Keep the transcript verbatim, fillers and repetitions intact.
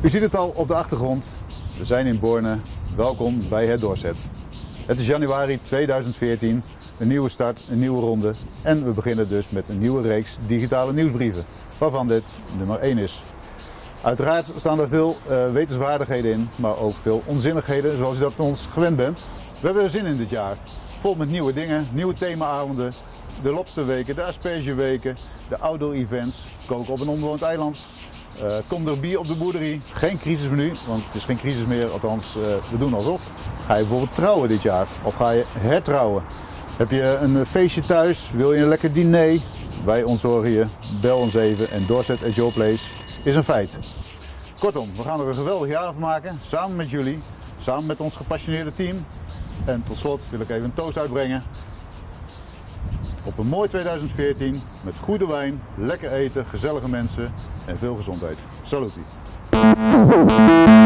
U ziet het al op de achtergrond. We zijn in Borne. Welkom bij het Doorset. Het is januari tweeduizend veertien. Een nieuwe start, een nieuwe ronde. En we beginnen dus met een nieuwe reeks digitale nieuwsbrieven. Waarvan dit nummer één is. Uiteraard staan er veel uh, wetenswaardigheden in, maar ook veel onzinnigheden zoals u dat van ons gewend bent. We hebben er zin in dit jaar. Vol met nieuwe dingen, nieuwe themaavonden, de lobsterweken, de aspergeweken, de outdoor events, koken op een onbewoond eiland. Uh, kom er bier op de boerderie. Geen crisismenu, want het is geen crisis meer, althans uh, we doen alsof. Ga je bijvoorbeeld trouwen dit jaar of ga je hertrouwen? Heb je een feestje thuis, wil je een lekker diner? Wij ontzorgen je, bel ons even en Doorset at your place is een feit. Kortom, we gaan er een geweldig jaar van maken, samen met jullie, samen met ons gepassioneerde team. En tot slot wil ik even een toast uitbrengen op een mooi tweeduizend veertien met goede wijn, lekker eten, gezellige mensen en veel gezondheid. Saluti!